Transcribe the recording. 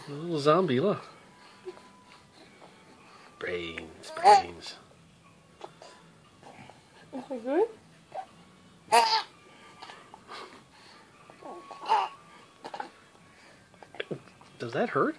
A little zombie, look. Brains, brains. Is it good? Does that hurt?